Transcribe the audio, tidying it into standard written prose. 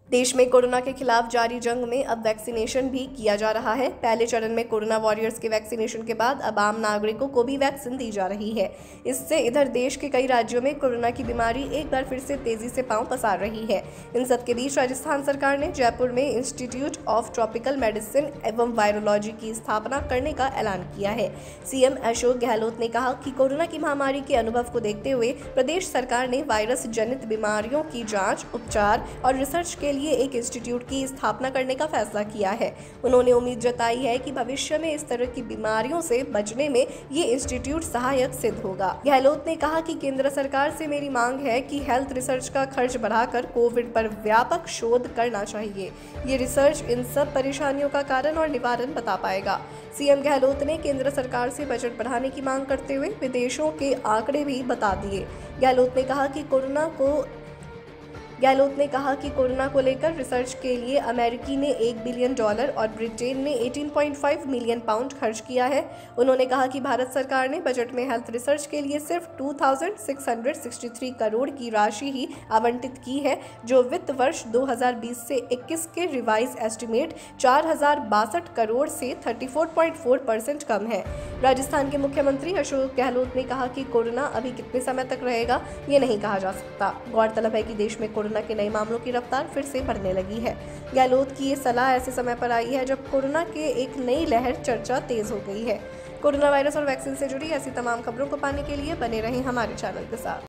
देश में कोरोना के खिलाफ जारी जंग में अब वैक्सीनेशन भी किया जा रहा है। पहले चरण में कोरोना वॉरियर्स के वैक्सीनेशन के बाद अब आम नागरिकों को भी वैक्सीन दी जा रही है। इससे इधर देश के कई राज्यों में कोरोना की बीमारी एक बार फिर से तेजी से पांव पसार रही है। इन सबके बीच राजस्थान सरकार ने जयपुर में इंस्टीट्यूट ऑफ ट्रॉपिकल मेडिसिन एवं वायरोलॉजी की स्थापना करने का ऐलान किया है। सीएम अशोक गहलोत ने कहा कि कोरोना की महामारी के अनुभव को देखते हुए प्रदेश सरकार ने वायरस जनित बीमारियों की जाँच, उपचार और रिसर्च के लिए एक इंस्टीट्यूट की स्थापना करने का फैसला किया है। उन्होंने उम्मीद जताई है कि भविष्य में इस तरह की बीमारियों से बचने में ये इंस्टीट्यूट सहायक सिद्ध होगा। गहलोत ने कहा कि केंद्र सरकार से मेरी मांग है कि हेल्थ रिसर्च का खर्च बढ़ाकर कोविड पर व्यापक शोध करना चाहिए। ये रिसर्च इन सब परेशानियों का कारण और निवारण बता पाएगा। सीएम गहलोत ने केंद्र सरकार से बजट बढ़ाने की मांग करते हुए विदेशों के आंकड़े भी बता दिए। गहलोत ने कहा कि कोरोना को लेकर रिसर्च के लिए अमेरिकी ने $1 बिलियन और ब्रिटेन ने 18.5 मिलियन पाउंड खर्च किया है। उन्होंने कहा कि भारत सरकार ने बजट में हेल्थ रिसर्च के लिए सिर्फ 2663 करोड़ की राशि ही आवंटित की है, जो वित्त वर्ष 2020 से 21 के रिवाइज एस्टिमेट 4062 करोड़ से 34.4% कम है। राजस्थान के मुख्यमंत्री अशोक गहलोत ने कहा कि कोरोना अभी कितने समय तक रहेगा ये नहीं कहा जा सकता। गौरतलब है कि देश में कोरोना के नए मामलों की रफ्तार फिर से बढ़ने लगी है। गहलोत की ये सलाह ऐसे समय पर आई है जब कोरोना के एक नई लहर चर्चा तेज हो गई है। कोरोना वायरस और वैक्सीन से जुड़ी ऐसी तमाम खबरों को पाने के लिए बने रहें हमारे चैनल के साथ।